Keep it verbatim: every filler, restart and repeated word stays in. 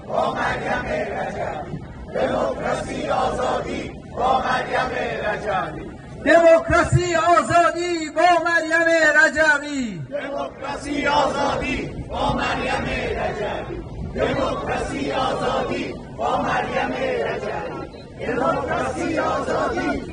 با مریم رجبی. دموکراسی آزادی با مریم رجبی. دموکراسی آزادی با مریم رجبی. دموکراسی آزادی با مریم رجبی. دموکراسی آزادی با مریم رجبی. دموکراسی آزادی